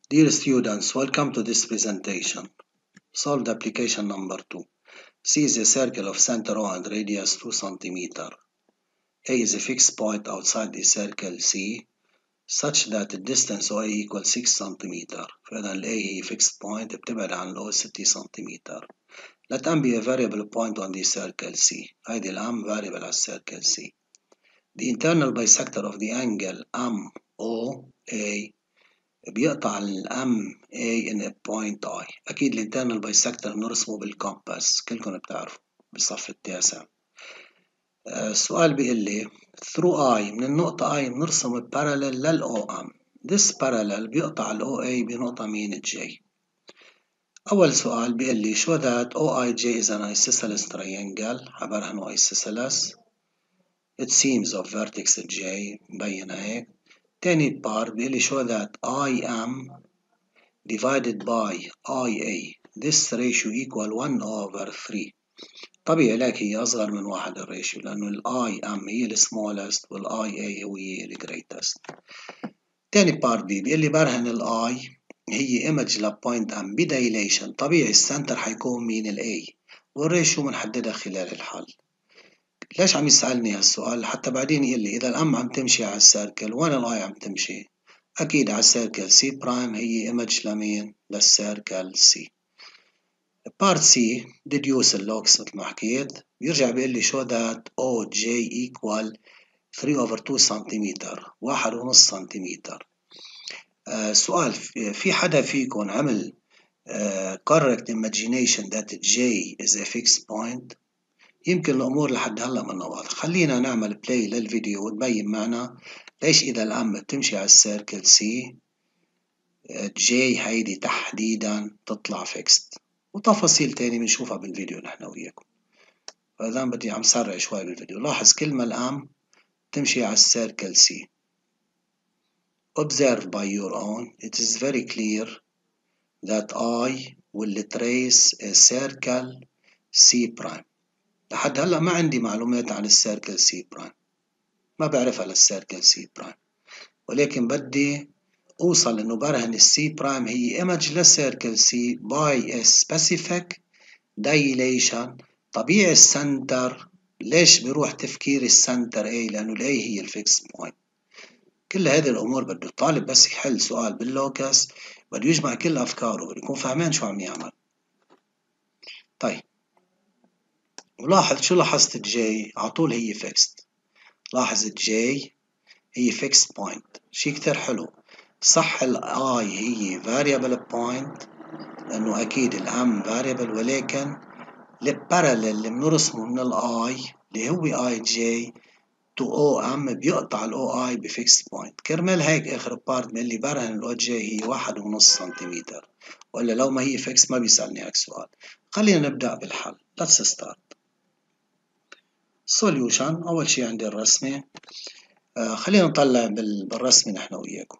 Dear students, welcome to this presentation. Solve the application number 2. C is a circle of center O and radius 2 cm. A is a fixed point outside the circle C such that the distance OA equals 6 cm. فإذا ال A هي fixed point بتبعد عن ال O 6 cm. Let M be a variable point on the circle C. هيدي ال M variable على circle C. The internal bisector of the angle MOA بيقطع ال MA in a point I. أكيد ال internal bisector بنرسمه بالكومباس، كلكم بتعرفوا بالصف التاسع. السؤال بيقول لي through I من النقطة I بنرسم parallel لل OM. This parallel بيقطع ال OA بنقطة مين J. أول سؤال بيقول لي show that OIJ is an isosceles triangle. عبارة isosceles. It seems of vertex J مبينة هيك. تاني بار بيقول لي show that IM divided by IA. This ratio equal 1/3. طبيعي لك هي أصغر من 1 الريشيو لأنه ال IM هي ال smallest وال IA هي ال greatest. تاني بارت بي بيقول لي برهن ال I هي image لبوينت M بدايليشن. طبيعي السنتر حيكون مين ال A والريشيو بنحددها خلال الحل. ليش عم يسألني هالسؤال؟ حتى بعدين يقول لي إذا الأم عم تمشي على السيركل وين ال I عم تمشي؟ أكيد على السيركل سي برايم هي ايمج لمين؟ للسيركل سي. بارت سي deduce اللوكس مثل ما حكيت بيرجع بيقول لي show that OJ equal 3/2 سنتيمتر 1.5 سنتيمتر. سؤال في حدا فيكم عمل correct imagination that J is a fixed point؟ يمكن الأمور لحد هلا منا واضحة. خلينا نعمل بلاي للفيديو وتبين معنا ليش إذا الأم بتمشي على السيركل سي جي هيدي تحديدا تطلع فيكست، وتفاصيل تاني بنشوفها بالفيديو نحن وياكم. فإذا بدي عم سرع شوي بالفيديو. لاحظ كل ما الأم تمشي على السيركل سي. Observe by your own. It is very clear that I will trace a circle C prime. لحد هلا ما عندي معلومات عن السيركل سي برايم، ما بعرفها للسيركل سي برايم، ولكن بدي اوصل انه برهن السي برايم هي ايمج للسيركل سي باي سبيسيفيك دايليشن. طبيعي السنتر ليش بيروح تفكير السنتر اي؟ لانه الاي هي الفيكس بوينت. كل هذه الامور بده الطالب بس يحل سؤال باللوكس بده يجمع كل افكاره، بده يكون فاهمان شو عم يعمل. طيب ولاحظ شو لاحظت الجي على طول هي فيكست. لاحظ الجي هي فيكست بوينت، شيء كتير حلو. صح الاي هي variable point لانه اكيد الام variable، ولكن البارالل اللي بنرسمه من الاي اللي هو اي جي تو او ام بيقطع الاو اي بفيكس بوينت. كرمال هيك اخر بارت بيقول لي برهن الاو جي هي 1.5 سنتيمتر، ولا لو ما هي فيكس ما بيسألني هيك سؤال. خلينا نبدأ بالحل. Let's start. Solution. أول شيء عندي الرسمة. خلينا نطلع بالرسمة نحن وياكم.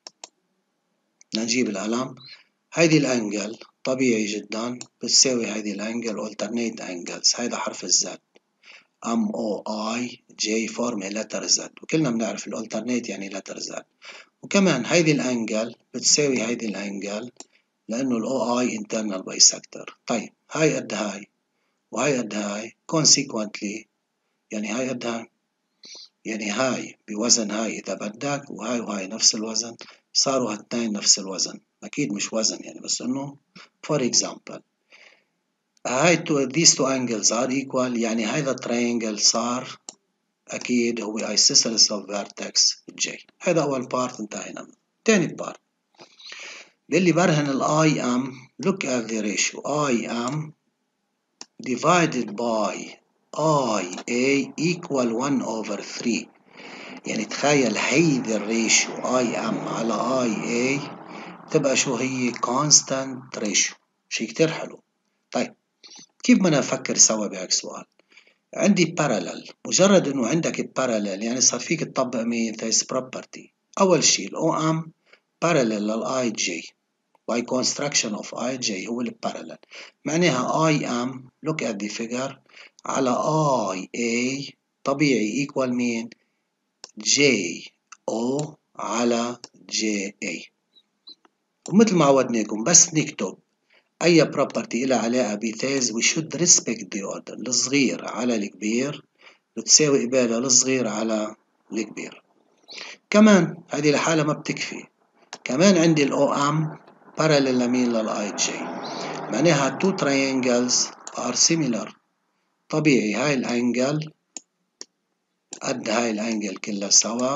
نجيب القلم. هيدي الانجل طبيعي جدا بتساوي هيدي الانجل alternate angles. هيدا حرف الزد MOI J فورمي letter Z، وكلنا بنعرف الالترنيت يعني letter Z. وكمان هيدي الانجل بتساوي هيدي الانجل لانه ال OI internal bisector. طيب هاي قد هاي وهاي قد هاي consequently يعني هاي قد هاي، يعني هاي بوزن هاي إذا بدك، وهاي وهاي نفس الوزن، صاروا هالتنين نفس الوزن. أكيد مش وزن يعني، بس إنه for example هاي these two angles are equal، يعني هذا triangle صار أكيد هو isosceles of vertex J. هذا أول بارت انتهينا منه. تاني بارت بيقول لي برهن ال IM. look at the ratio IM divided by IA equal 1/3. يعني تخيل هيدي الريشيو اي ام على اي اي تبقى شو هي؟ constant ratio. شيء كتير حلو. طيب كيف بدنا نفكر سوا بهيك سؤال؟ عندي parallel. مجرد انه عندك parallel يعني صار فيك تطبق مين؟ this property. اول شيء الاو ام parallel للاي جي by construction of اي جي هو البارالل. معناها اي ام look at the figure على اي اي طبيعي equal مين؟ جي او على جي اي. ومثل ما عودناكم بس نكتب أي property إلها علاقة بثيز we should respect the order. الصغير على الكبير بتساوي قبالة الصغير على الكبير. كمان هذه الحالة ما بتكفي، كمان عندي ال OM parallel لمين للI J، معناها two triangles are similar. طبيعي هاي الأنجل قد هاي الأنجل كلها سوا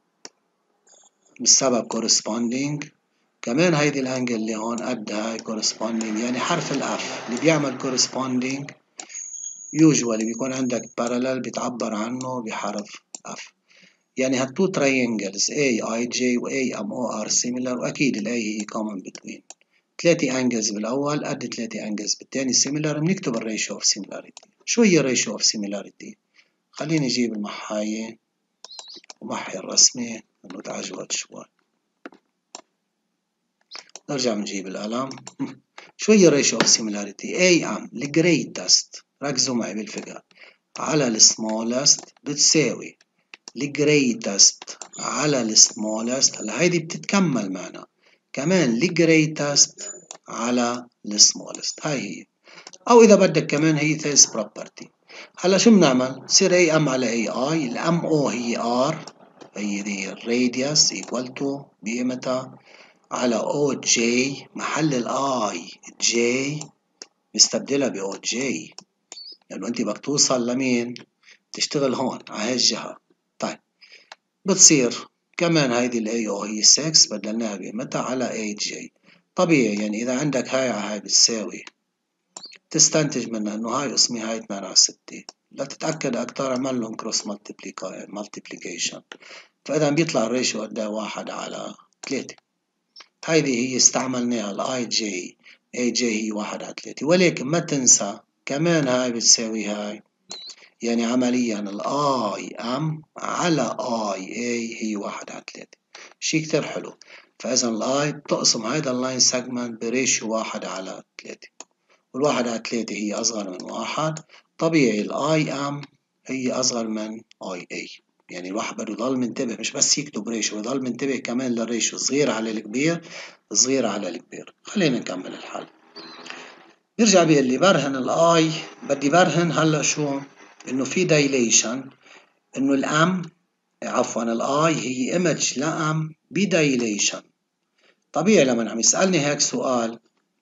بالسبب corresponding، كمان هيدي الأنجل اللي هون قد هاي corresponding، يعني حرف الأف اللي بيعمل corresponding usually بيكون عندك parallel بتعبر عنه بحرف F. يعني هالتو triangles AIJ و AMO are similar، وأكيد ال A هي common between. 3 angles بالأول قد 3 angles بالتاني similar، بنكتب ال ratio of similarity. شو هي ratio of similarity؟ خليني أجيب المحاية ومحي الرسمة إنه تعجبت شوي. نرجع بنجيب القلم. شو هي ratio of similarity؟ AM ال greatest، ركزوا معي بالفكرة، على ال smallest بتساوي ال greatest على ال smallest. هلا هيدي بتتكمل معنا كمان ال greatest على ال smallest، هاي هي. أو إذا بدك كمان هي third property. هلا شو بنعمل؟ بصير AM على AI، ال MO هي R، هي دي radius equal to بقيمتها على OJ، محل ال I J نستبدلها ب OJ، لأنه أنت بدك توصل لمين؟ تشتغل هون على هاي الجهة. طيب بتصير كمان هيدي ال AO هي 6 بدلناها بقيمتها على AJ. طبيعي يعني إذا عندك هاي على هاي بتساوي، تستنتج منها إنه هاي قسمي هاي 8 على 6. لتتأكد أكتر اعمل لهم كروس مالتيبليكيشن، فإذا بيطلع الريشيو قد 1 على 3. هيدي هي استعملناها ال IJ AJ هي 1 على 3، ولكن ما تنسى كمان هاي بتساوي هاي، يعني عمليا ال IM على IA هي 1 على 3. شي كتير حلو. فإذا ال I بتقسم هيدا اللاين سيجمنت بريشيو 1 على 3، والواحد على 3 هي أصغر من 1. طبيعي ال IM هي أصغر من IA. يعني الواحد بده يضل منتبه، مش بس يكتب ريشيو، يضل منتبه كمان للريشيو، صغير على الكبير صغير على الكبير. خلينا نكمل الحل. يرجع بيقول لي برهن الاي، بدي برهن هلا شو؟ انه في dilation، انه الام عفوا الاي هي ايمج لام بدايليشن. طبيعي لما عم يسألني هيك سؤال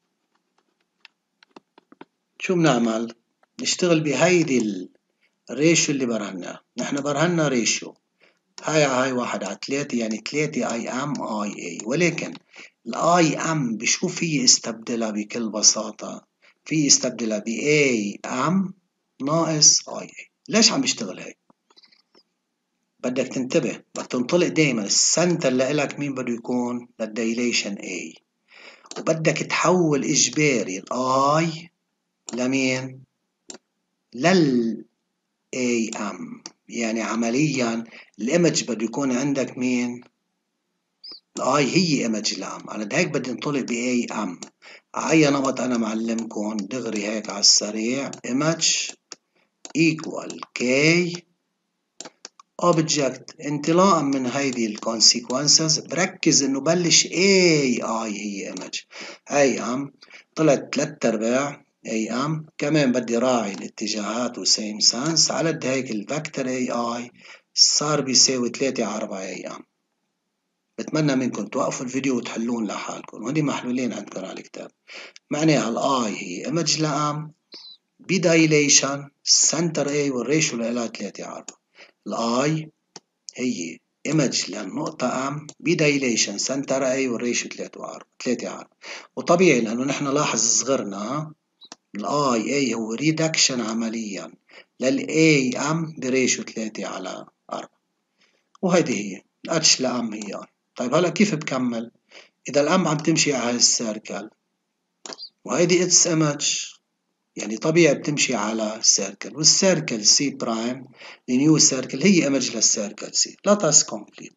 شو بنعمل؟ نشتغل بهيدي الريشيو اللي برهناه. نحن برهنا ريشيو هاي على هاي 1 على 3، يعني 3 اي ام اي اي، ولكن الاي ام بشو في استبدلها بكل بساطة؟ في استبدلها ب اي ام ناقص اي اي. ليش عم بيشتغل هيك؟ بدك تنتبه، بدك تنطلق دايما السنتر لإلك مين بده يكون؟ للدايليشن اي، وبدك تحول اجباري الاي لمين؟ لل اي ام، يعني عمليا الايمج بده يكون عندك مين؟ الاي هي ايمج الام، انا هيك بدي انطلق باي ام. على نمط انا معلمكم دغري هيك على السريع، ايمج ايكوال كي اوبجكت. انطلاقا من هيدي الكونسيكونسز بركز انه بلش اي هي ايمج اي ام، طلعت 3/4 اي ام. كمان بدي راعي الاتجاهات وسيم سانس، على قد هيك الفكتور اي صار بيساوي 3 على 4 اي ام. بتمنى منكم توقفوا الفيديو وتحلون لحالكم، وهني محلولين عندكم على الكتاب. معناها الاي هي ايمج لام بدايليشن سنتر اي والريشيو لها 3 على 4. الاي هي ايمج للنقطة ام بدايليشن سنتر اي والريشيو 3 على 4. وطبيعي لانه نحن لاحظ صغرنا الاي اي هو ريدكشن عمليا للاي ام بريشيو 3 على 4، وهيدي هي الاتش لام هي اي. طيب هلا كيف بكمل؟ إذا الأم عم تمشي على هاي السيركل وهيدي اتس ايمج، يعني طبيعي بتمشي على سيركل، والسيركل سي برايم النيو سيركل هي ايمج للسيركل سي. let us complete.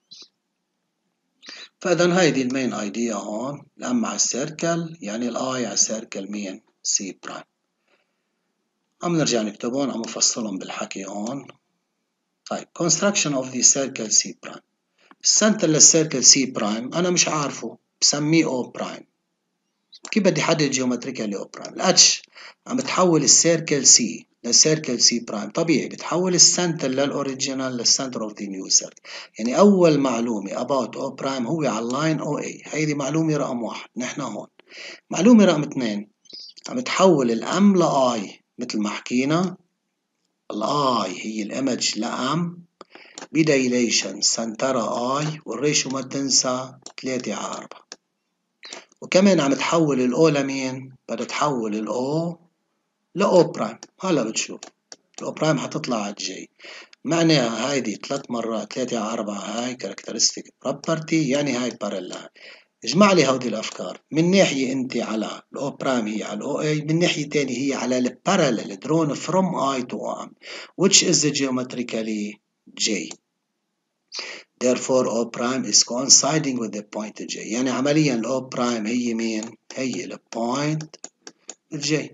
فإذا هيدي المين ايديا هون، الأم على السيركل يعني الآي على السيركل مين؟ سي برايم. عم نرجع نكتبهم، عم نفصلهم بالحكي هون. طيب construction of the circle C prime. السنتر للسيركل سي برايم أنا مش عارفه، بسميه O برايم. كيف بدي حدد جيومتريكالي او برايم؟ الاتش عم بتحول السيركل سي للسيركل سي برايم، طبيعي بتحول السنتر للاوريجينال للسنتر اوف ذا نيو سيركل. يعني اول معلومه about او برايم هو على اللاين او اي، هيدي معلومه رقم 1 نحن هون. معلومه رقم 2 عم تحول الام لاي مثل ما حكينا، الاي هي الايمج لام بدايليشن سنترا اي، والريشيو ما تنسى 3/4. وكمان عم تحول الاو لمين؟ بدها تحول الاو لاو برايم. هلا بتشوف الاو برايم حتطلع على الجي، معناها هيدي 3 مرات 3/4 هاي كاركترستيك بروبرتي، يعني هاي بارلل. اجمع لي هودي الافكار، من ناحيه انت على الاو برايم هي على الاو اي، من ناحيه ثانيه هي على البارلل drawn from I to M which is geometrically J. Therefore O prime is coinciding with the point J. يعني عمليا الاو برايم هي مين؟ هي البوينت J.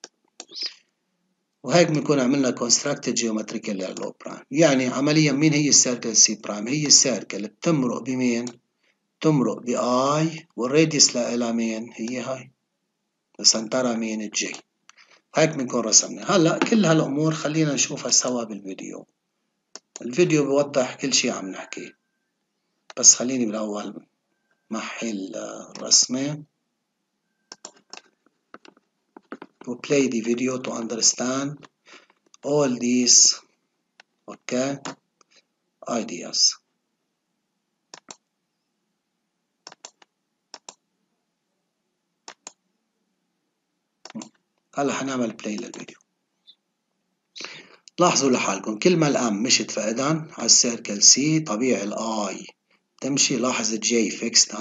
وهيك بنكون عملنا constructed geometrical للو برايم. يعني عمليا مين هي السيركل سي برايم؟ هي السيركل بتمرق بمين؟ بتمرق باي، والراديوس لها مين؟ هي هاي سنترا مين؟ الجي. هيك بنكون رسمنا. هلا كل هالامور خلينا نشوفها سوا بالفيديو. الفيديو بوضح كل شيء عم نحكيه، بس خليني بالاول محي الرسمه و play the video to understand all these ideas. هلا حنعمل بلاي للفيديو. لاحظوا لحالكم كل ما الام مشت فقدان على السيركل سي، طبيعي الاي تمشي. لاحظ الجي فيكست.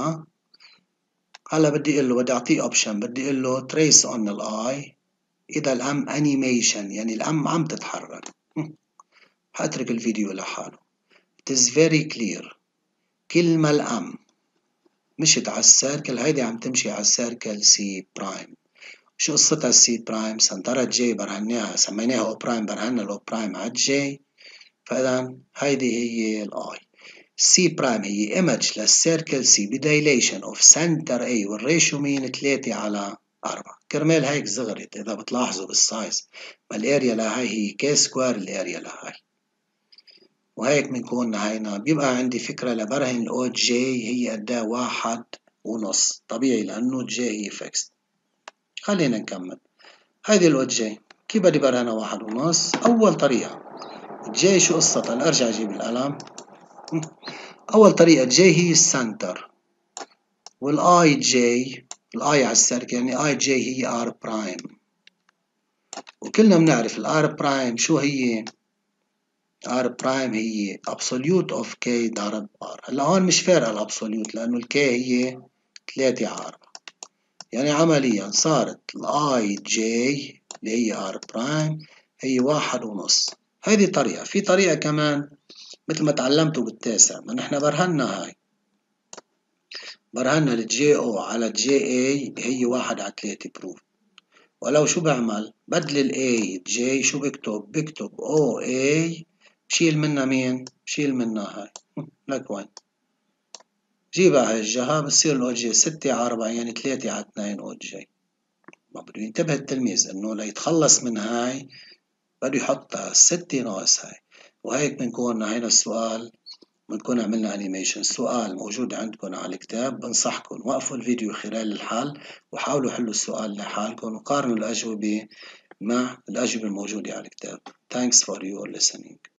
هلا بدي اقول له، بدي اعطيه اوبشن، بدي اقول له تريس اون الاي اذا الام انيميشن، يعني الام عم تتحرك. حاترك الفيديو لحاله. It is very clear كل ما الام مشت على السيركل، هيدي عم تمشي على السيركل سي برايم. شو قصتها السي برايم؟ سنترة جي برهناها، سميناها او برايم، برهنا الاو برايم على الجي، فاذا هيدي هي الاي. سي برايم هي ايمج للسيركل سي بدايليشن اوف سنتر اي، والريشيو مين؟ 3/4. كرمال هيك صغرت اذا بتلاحظوا بالسايز، ما الاريا لهاي هي كي سكوير الاريا لهاي. وهيك بنكون نهينا. بيبقى عندي فكرة لبرهن الاو جي هي قدها 1.5، طبيعي لانه جي هي فيكس. خلينا نكمل. هيدي الاو جي كيف بدي برهنها 1.5؟ اول طريقة جي شو قصتها؟ ارجع اجيب القلم. اول طريقة جي هي السنتر، والاي جي الاي على السيركل، يعني اي جي هي ار برايم. وكلنا بنعرف الار برايم شو هي؟ ار برايم هي absolute of k ضرب ار. هلا هون مش فارقة الابسوليوت لانه الكي هي 3/4. يعني عمليا صارت الاي جي اللي هي ار برايم هي 1.5. هذه طريقة. في طريقة كمان مثل ما تعلمتوا بالتاسع، ما نحن برهنا هاي، برهنا الجي او على الجي اي هي 1/3 بروف. ولو شو بعمل؟ بدل الاي جي شو بكتب؟ بكتب او اي، بشيل منها مين؟ بشيل منها هاي. لك وين؟ جيبها هاي الجهة بتصير الاو جي 6/4، يعني 3/2 او جي. ما بده ينتبه التلميذ انه ليتخلص من هاي بده يحط 6 ناقص هاي. وهيك بنكون هينا السؤال، بنكون عملنا انيميشن. السؤال موجود عندكم على الكتاب، بنصحكم وقفوا الفيديو خلال الحل وحاولوا حلوا السؤال لحالكم وقارنوا الأجوبة مع الأجوبة الموجودة على الكتاب. Thanks for your listening.